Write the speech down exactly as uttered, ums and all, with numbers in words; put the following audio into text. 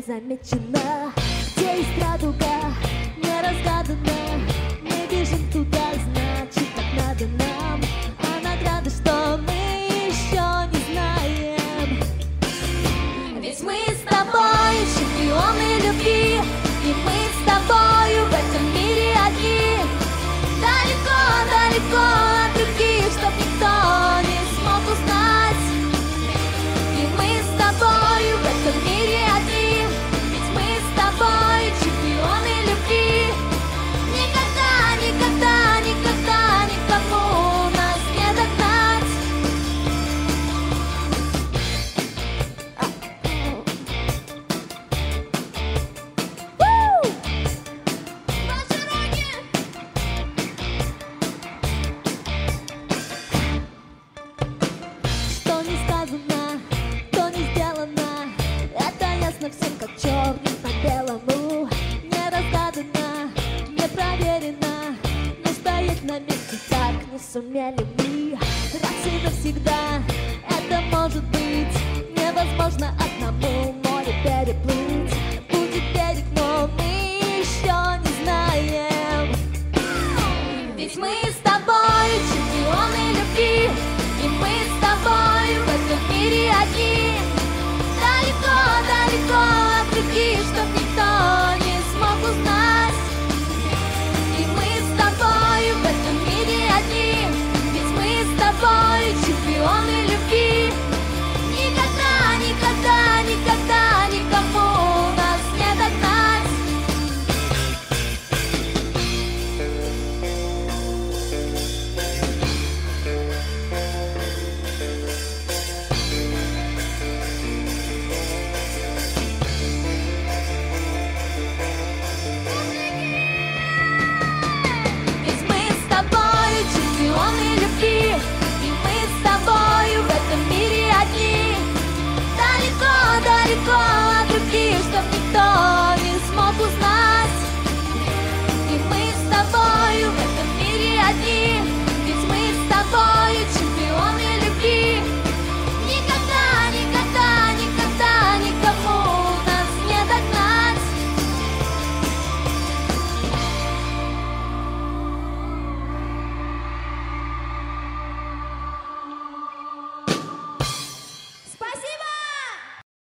замечена, где есть радуга не разгадана. Мы бежим туда, значит так надо нам, а награды, что мы еще не знаем. Ведь мы с тобой чемпионы любви, и мы с тобою в этом мире одни. Далеко, далеко от других, чтоб никто не смог узнать. И мы с тобою в этом мире одни, ведь мы с тобой чемпионы любви. Никогда, никогда, никогда никому нас не догнать. Ваши руки! Что не сказано, то не сделано, это ясно всем, как черным по белому. Не разгадано, не проверено, но стоять на месте так не сумели мы. Раз и навсегда это может быть невозможно одному море переплыть. Будет берег, но мы еще не знаем. Ведь мы с тобой чемпионы любви, и мы с тобой в этом мире одни. Далеко, далеко от других, чтоб